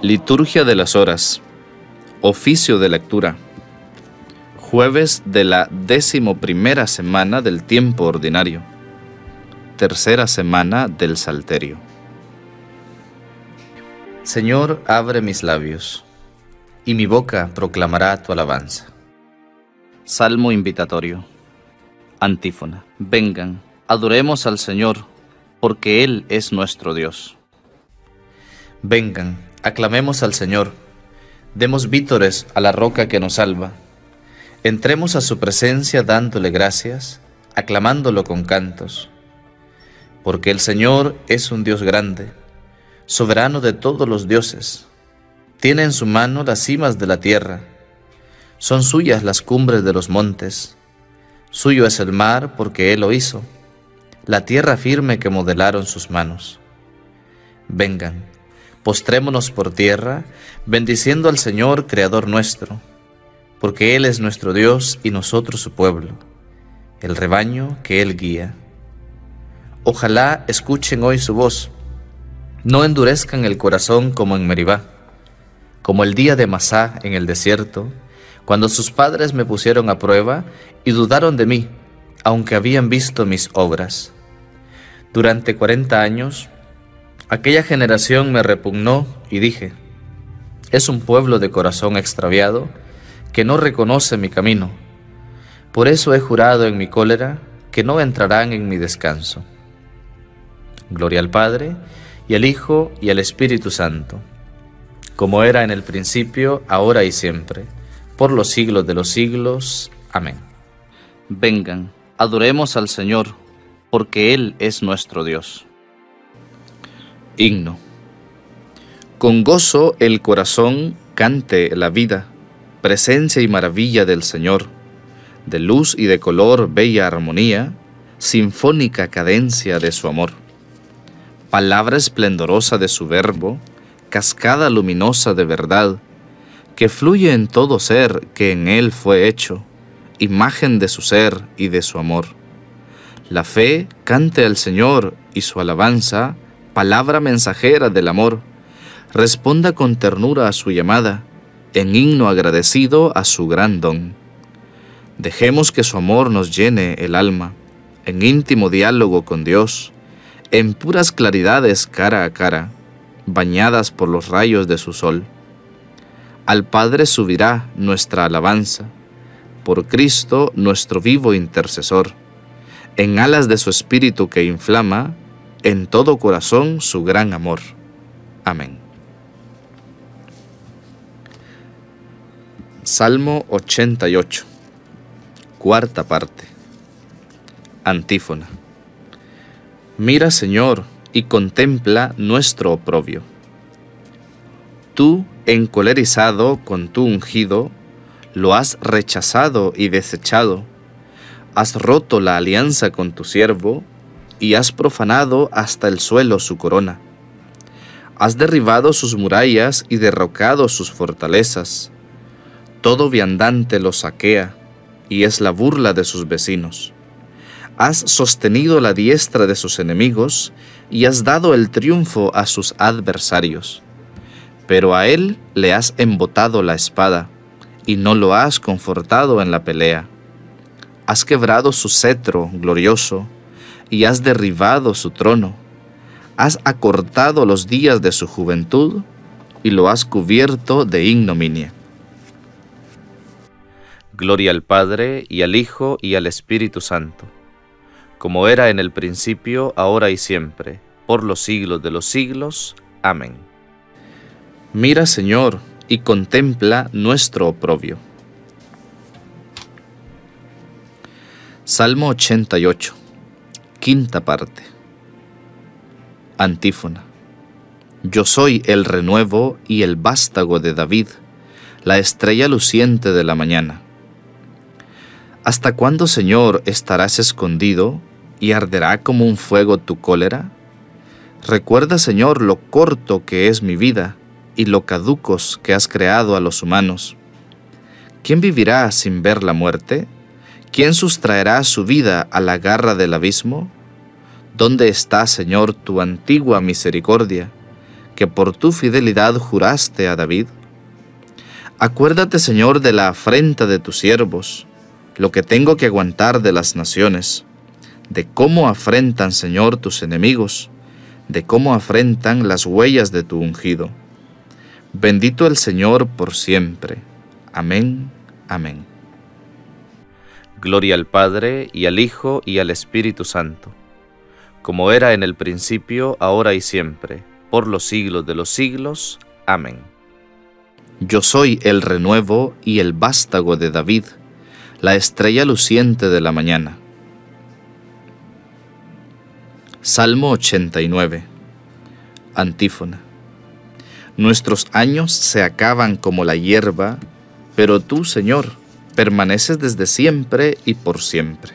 Liturgia de las Horas. Oficio de lectura. Jueves de la 11ª semana del tiempo ordinario. Tercera semana del Salterio. Señor, abre mis labios, y mi boca proclamará tu alabanza. Salmo invitatorio. Antífona. Vengan, adoremos al Señor, porque Él es nuestro Dios. Vengan, aclamemos al Señor, demos vítores a la roca que nos salva. Entremos a su presencia dándole gracias, aclamándolo con cantos. Porque el Señor es un Dios grande, soberano de todos los dioses. Tiene en su mano las cimas de la tierra, son suyas las cumbres de los montes. Suyo es el mar porque Él lo hizo, la tierra firme que modelaron sus manos. Vengan, postrémonos por tierra, bendiciendo al Señor, Creador nuestro, porque Él es nuestro Dios y nosotros su pueblo, el rebaño que Él guía. Ojalá escuchen hoy su voz, no endurezcan el corazón como en Meribá, como el día de Masá en el desierto, cuando sus padres me pusieron a prueba y dudaron de mí, aunque habían visto mis obras. Durante 40 años, aquella generación me repugnó y dije, es un pueblo de corazón extraviado que no reconoce mi camino. Por eso he jurado en mi cólera que no entrarán en mi descanso. Gloria al Padre, y al Hijo, y al Espíritu Santo, como era en el principio, ahora y siempre, por los siglos de los siglos. Amén. Vengan, adoremos al Señor, porque Él es nuestro Dios. Himno. Con gozo el corazón cante la vida, presencia y maravilla del Señor, de luz y de color bella armonía, sinfónica cadencia de su amor. Palabra esplendorosa de su verbo, cascada luminosa de verdad, que fluye en todo ser que en Él fue hecho, imagen de su ser y de su amor. La fe cante al Señor y su alabanza, palabra mensajera del amor, responda con ternura a su llamada, en himno agradecido a su gran don. Dejemos que su amor nos llene el alma, en íntimo diálogo con Dios, en puras claridades cara a cara, bañadas por los rayos de su sol. Al Padre subirá nuestra alabanza, por Cristo nuestro vivo intercesor, en alas de su Espíritu que inflama, en todo corazón su gran amor. Amén. Salmo 88, cuarta parte. Antífona. Mira, Señor, y contempla nuestro oprobio. Tú, encolerizado con tu ungido, lo has rechazado y desechado. Has roto la alianza con tu siervo y has profanado hasta el suelo su corona. Has derribado sus murallas y derrocado sus fortalezas. Todo viandante lo saquea y es la burla de sus vecinos. Has sostenido la diestra de sus enemigos y has dado el triunfo a sus adversarios. Pero a él le has embotado la espada y no lo has confortado en la pelea. Has quebrado su cetro glorioso y has derribado su trono. Has acortado los días de su juventud y lo has cubierto de ignominia. Gloria al Padre, y al Hijo, y al Espíritu Santo, como era en el principio, ahora y siempre, por los siglos de los siglos. Amén. Mira, Señor, y contempla nuestro oprobio. Salmo 88, quinta parte. Antífona. Yo soy el renuevo y el vástago de David, la estrella luciente de la mañana. ¿Hasta cuándo, Señor, estarás escondido y arderá como un fuego tu cólera? Recuerda, Señor, lo corto que es mi vida y lo caducos que has creado a los humanos. ¿Quién vivirá sin ver la muerte? ¿Quién sustraerá su vida a la garra del abismo? ¿Dónde está, Señor, tu antigua misericordia, que por tu fidelidad juraste a David? Acuérdate, Señor, de la afrenta de tus siervos, lo que tengo que aguantar de las naciones, de cómo afrentan, Señor, tus enemigos, de cómo afrentan las huellas de tu ungido. Bendito el Señor por siempre. Amén. Amén. Gloria al Padre, y al Hijo, y al Espíritu Santo, como era en el principio, ahora y siempre, por los siglos de los siglos. Amén. Yo soy el renuevo y el vástago de David, la estrella luciente de la mañana. Salmo 89. Antífona. Nuestros años se acaban como la hierba, pero tú, Señor, permaneces desde siempre y por siempre.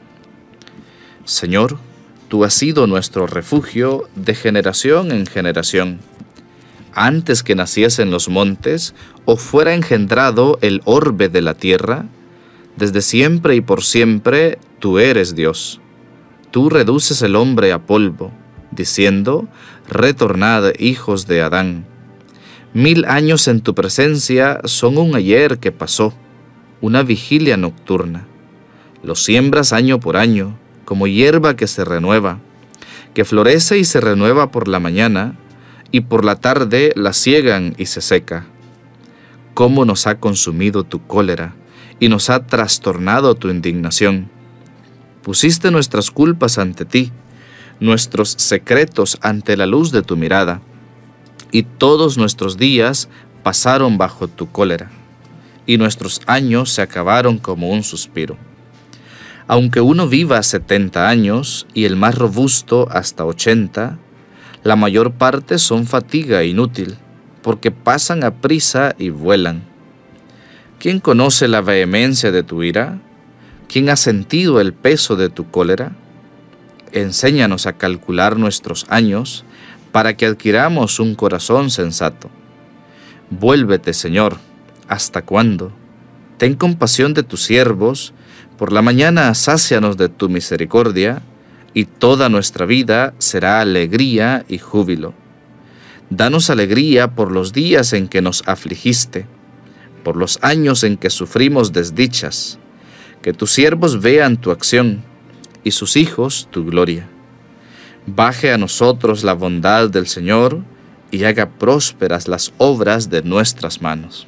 Señor, tú has sido nuestro refugio de generación en generación. Antes que naciesen los montes, o fuera engendrado el orbe de la tierra, desde siempre y por siempre tú eres Dios. Tú reduces el hombre a polvo, diciendo, retornad, hijos de Adán. 1000 años en tu presencia son un ayer que pasó, una vigilia nocturna. Lo siembras año por año, como hierba que se renueva, que florece y se renueva por la mañana, y por la tarde la siegan y se seca. Cómo nos ha consumido tu cólera, y nos ha trastornado tu indignación. Pusiste nuestras culpas ante ti, nuestros secretos ante la luz de tu mirada, y todos nuestros días pasaron bajo tu cólera, y nuestros años se acabaron como un suspiro. Aunque uno viva 70 años, y el más robusto hasta 80, la mayor parte son fatiga inútil, porque pasan aprisa y vuelan. ¿Quién conoce la vehemencia de tu ira? ¿Quién ha sentido el peso de tu cólera? Enséñanos a calcular nuestros años, para que adquiramos un corazón sensato. Vuélvete, Señor, ¿hasta cuándo? Ten compasión de tus siervos, por la mañana sácianos de tu misericordia, y toda nuestra vida será alegría y júbilo. Danos alegría por los días en que nos afligiste, por los años en que sufrimos desdichas. Que tus siervos vean tu acción, y sus hijos tu gloria. Baje a nosotros la bondad del Señor, y haga prósperas las obras de nuestras manos.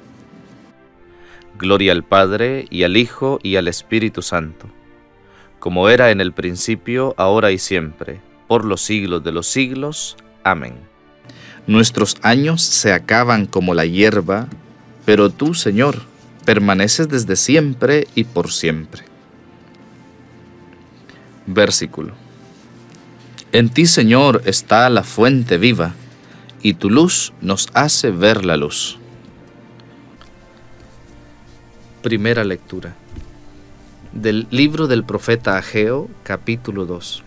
Gloria al Padre, y al Hijo, y al Espíritu Santo, como era en el principio, ahora y siempre, por los siglos de los siglos. Amén. Nuestros años se acaban como la hierba, pero tú, Señor, permaneces desde siempre y por siempre. Versículo. En ti, Señor, está la fuente viva, y tu luz nos hace ver la luz. Primera lectura del libro del profeta Ageo, capítulo 2.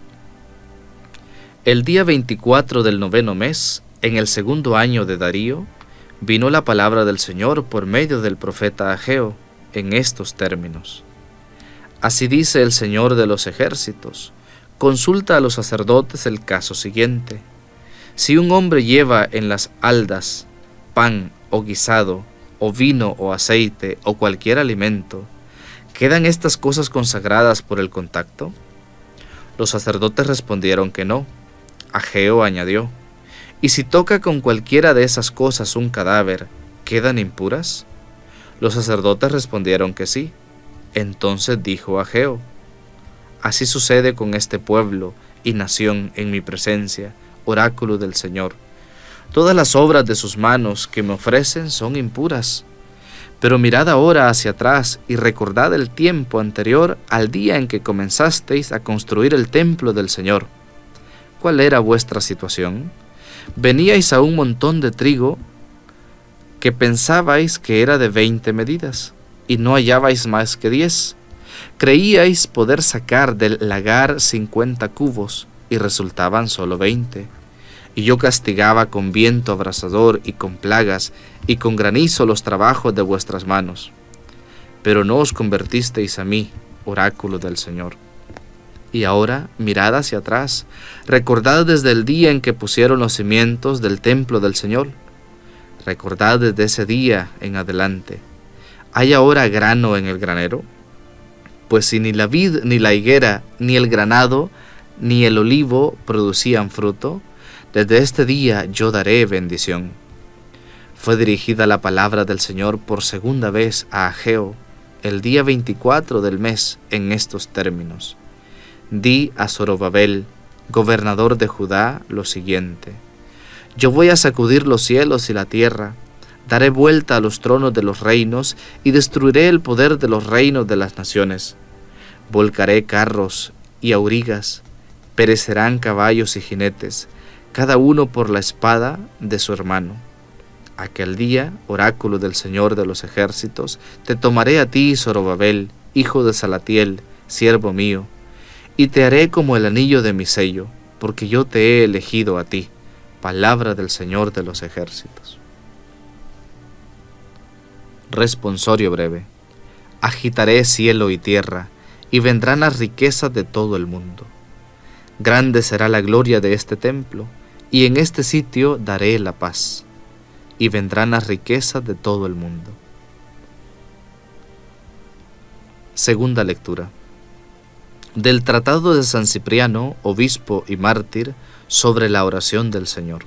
El día 24 del 9º mes, en el 2º año de Darío, vino la palabra del Señor por medio del profeta Ageo, en estos términos. Así dice el Señor de los ejércitos: consulta a los sacerdotes el caso siguiente. Si un hombre lleva en las haldas pan o guisado, o vino o aceite, o cualquier alimento, ¿quedan estas cosas consagradas por el contacto? Los sacerdotes respondieron que no. Ageo añadió: ¿y si toca con cualquiera de esas cosas un cadáver, quedan impuras? Los sacerdotes respondieron que sí. Entonces dijo Ageo: así sucede con este pueblo y nación en mi presencia, oráculo del Señor. Todas las obras de sus manos que me ofrecen son impuras. Pero mirad ahora hacia atrás y recordad el tiempo anterior al día en que comenzasteis a construir el templo del Señor. ¿Cuál era vuestra situación? Veníais a un montón de trigo que pensabais que era de 20 medidas, y no hallabais más que 10. Creíais poder sacar del lagar 50 cubos, y resultaban solo 20. Y yo castigaba con viento abrasador y con plagas, y con granizo los trabajos de vuestras manos. Pero no os convertisteis a mí, oráculo del Señor. Y ahora mirad hacia atrás, recordad desde el día en que pusieron los cimientos del templo del Señor. Recordad desde ese día en adelante. ¿Hay ahora grano en el granero? Pues si ni la vid, ni la higuera, ni el granado, ni el olivo producían fruto, desde este día yo daré bendición. Fue dirigida la palabra del Señor por segunda vez a Ageo, el día 24 del mes, en estos términos. Di a Zorobabel, gobernador de Judá, lo siguiente: yo voy a sacudir los cielos y la tierra, daré vuelta a los tronos de los reinos y destruiré el poder de los reinos de las naciones. Volcaré carros y aurigas, perecerán caballos y jinetes, cada uno por la espada de su hermano. Aquel día, oráculo del Señor de los ejércitos, te tomaré a ti, Zorobabel, hijo de Salatiel, siervo mío, y te haré como el anillo de mi sello, porque yo te he elegido a ti. Palabra del Señor de los ejércitos. Responsorio breve. Agitaré cielo y tierra, y vendrán las riquezas de todo el mundo. Grande será la gloria de este templo, y en este sitio daré la paz, y vendrán las riquezas de todo el mundo. Segunda lectura. Del Tratado de San Cipriano, obispo y mártir, sobre la oración del Señor.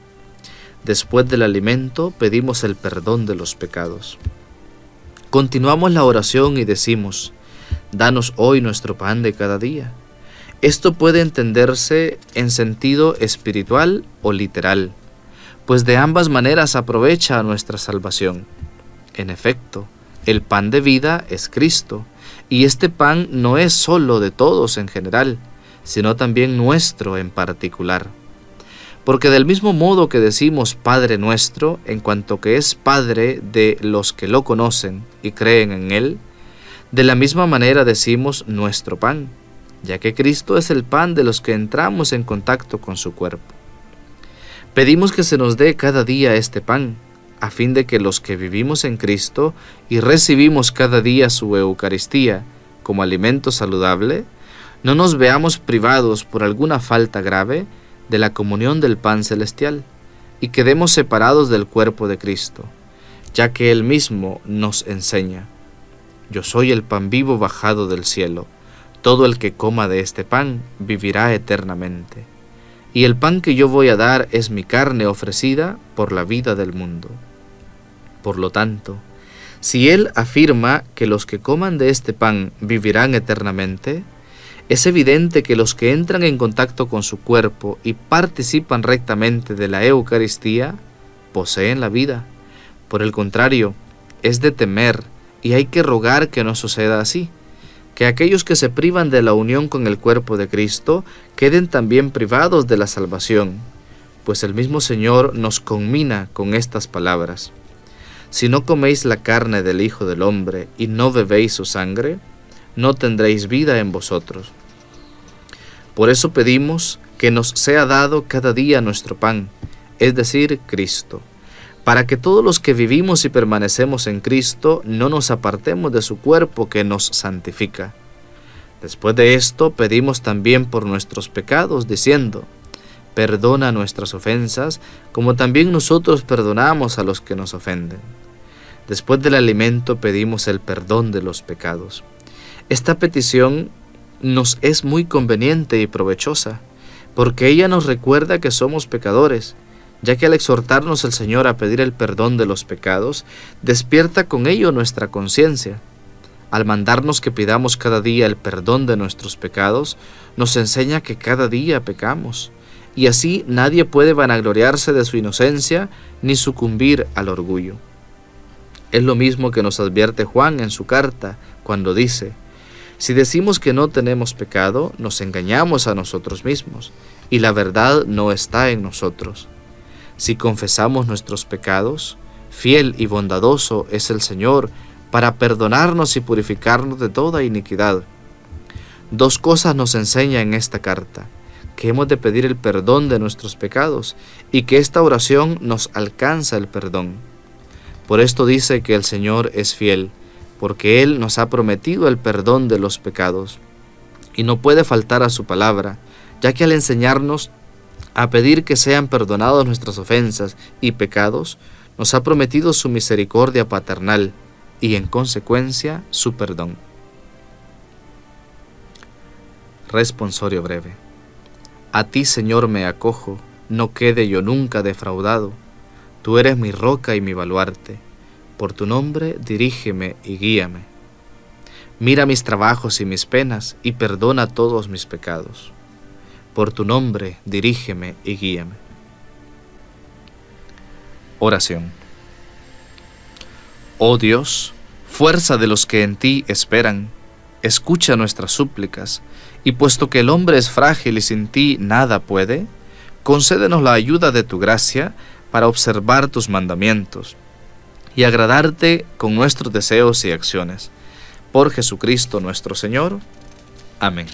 Después del alimento pedimos el perdón de los pecados. Continuamos la oración y decimos: danos hoy nuestro pan de cada día. Esto puede entenderse en sentido espiritual o literal, pues de ambas maneras aprovecha a nuestra salvación. En efecto, el pan de vida es Cristo, y este pan no es solo de todos en general, sino también nuestro en particular. Porque del mismo modo que decimos Padre nuestro, en cuanto que es Padre de los que lo conocen y creen en Él, de la misma manera decimos nuestro pan, ya que Cristo es el pan de los que entramos en contacto con su cuerpo. Pedimos que se nos dé cada día este pan, a fin de que los que vivimos en Cristo y recibimos cada día su Eucaristía como alimento saludable, no nos veamos privados por alguna falta grave de la comunión del pan celestial, y quedemos separados del cuerpo de Cristo, ya que Él mismo nos enseña: yo soy el pan vivo bajado del cielo, todo el que coma de este pan vivirá eternamente, y el pan que yo voy a dar es mi carne ofrecida por la vida del mundo. Por lo tanto, si Él afirma que los que coman de este pan vivirán eternamente, es evidente que los que entran en contacto con su cuerpo y participan rectamente de la Eucaristía poseen la vida. Por el contrario, es de temer y hay que rogar que no suceda así, que aquellos que se privan de la unión con el cuerpo de Cristo queden también privados de la salvación, pues el mismo Señor nos conmina con estas palabras: si no coméis la carne del Hijo del Hombre y no bebéis su sangre, no tendréis vida en vosotros. Por eso pedimos que nos sea dado cada día nuestro pan, es decir, Cristo, para que todos los que vivimos y permanecemos en Cristo no nos apartemos de su cuerpo que nos santifica. Después de esto pedimos también por nuestros pecados, diciendo: perdona nuestras ofensas, como también nosotros perdonamos a los que nos ofenden. Después del alimento pedimos el perdón de los pecados. Esta petición nos es muy conveniente y provechosa, porque ella nos recuerda que somos pecadores, ya que al exhortarnos el Señor a pedir el perdón de los pecados, despierta con ello nuestra conciencia. Al mandarnos que pidamos cada día el perdón de nuestros pecados, nos enseña que cada día pecamos, y así nadie puede vanagloriarse de su inocencia ni sucumbir al orgullo. Es lo mismo que nos advierte Juan en su carta, cuando dice: si decimos que no tenemos pecado, nos engañamos a nosotros mismos, y la verdad no está en nosotros. Si confesamos nuestros pecados, fiel y bondadoso es el Señor para perdonarnos y purificarnos de toda iniquidad. Dos cosas nos enseña en esta carta: que hemos de pedir el perdón de nuestros pecados y que esta oración nos alcanza el perdón. Por esto dice que el Señor es fiel, porque Él nos ha prometido el perdón de los pecados. y no puede faltar a su palabra, ya que al enseñarnos a pedir que sean perdonados nuestras ofensas y pecados, nos ha prometido su misericordia paternal y, en consecuencia, su perdón. Responsorio breve. A ti, Señor, me acojo, no quede yo nunca defraudado. Tú eres mi roca y mi baluarte. Por tu nombre dirígeme y guíame. Mira mis trabajos y mis penas y perdona todos mis pecados. Por tu nombre dirígeme y guíame. Oración. Oh Dios, fuerza de los que en ti esperan, escucha nuestras súplicas, y puesto que el hombre es frágil y sin ti nada puede, concédenos la ayuda de tu gracia para observar tus mandamientos y agradarte con nuestros deseos y acciones. Por Jesucristo nuestro Señor. Amén.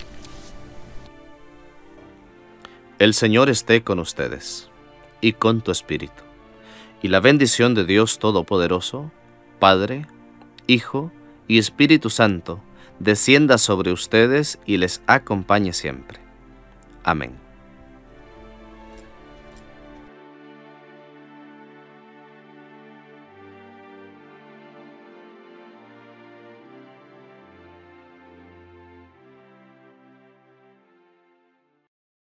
El Señor esté con ustedes y con tu espíritu. Y la bendición de Dios Todopoderoso, Padre, Hijo y Espíritu Santo, descienda sobre ustedes y les acompañe siempre. Amén.